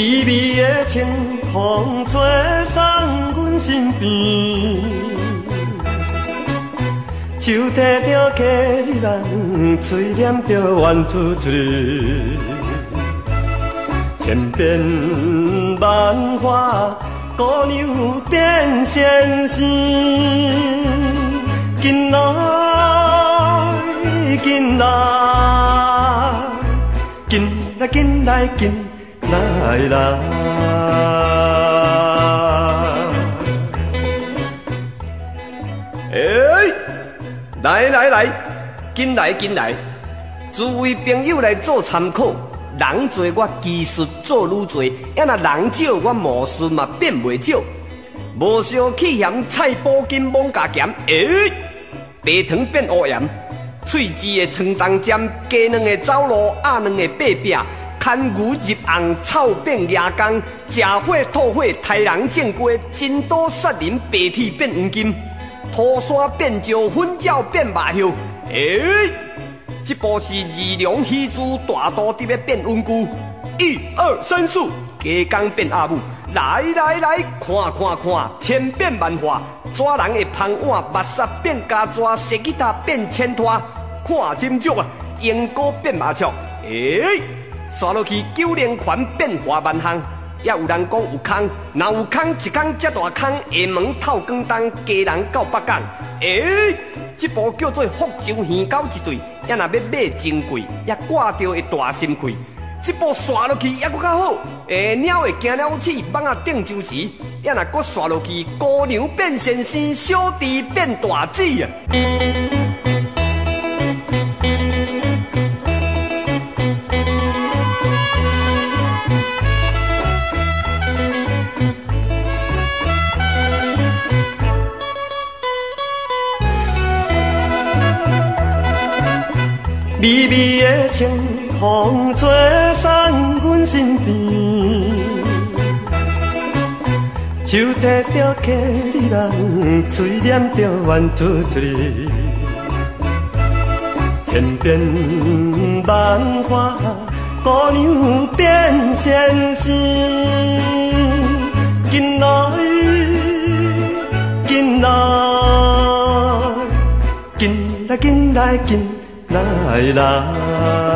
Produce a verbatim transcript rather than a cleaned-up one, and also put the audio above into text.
微微的清风吹送阮身边，手提着客人，嘴念着 one two three， 千变万化，姑娘变仙仙，紧来紧来，紧来紧来紧来来。哎，来来来，紧来紧来，诸位朋友来做参考。人多我技术做愈多，要若人少我魔术嘛变袂少。无烧气咸菜脯金猛加咸，哎，白糖变乌盐，脆枝的葱冬尖，鸡卵的走路，鸭卵的白饼，牵牛入红，草变牙工，食火吐火，杀人见鬼，真刀杀人，白铁变黄金，土山变石，粉鸟变麻叶，哎。这部是二龙戏珠大道直要变稳固，一二三四，加工变阿母，来来来，看看看，千变万化，抓人的芳碗，目屎变加抓，石吉他变千拖，看金竹啊，烟锅变麻雀，诶、欸，刷落去九连环变花万项，也有人讲有空，若有空一空遮大空，下门透光灯，家人到北港，诶、欸。这部叫做福州鱼狗一对，也若要买真贵，也挂着会大心亏。这部刷落去也搁较好，诶，鸟会惊了起，蠓仔顶周时，也若搁刷落去，姑娘变仙仙，小弟变大姐啊！微微的清风吹送阮身边，手提着客人，嘴念着 one two three， 千变万化，姑娘变仙仙，紧来紧来，紧来紧来紧。来来。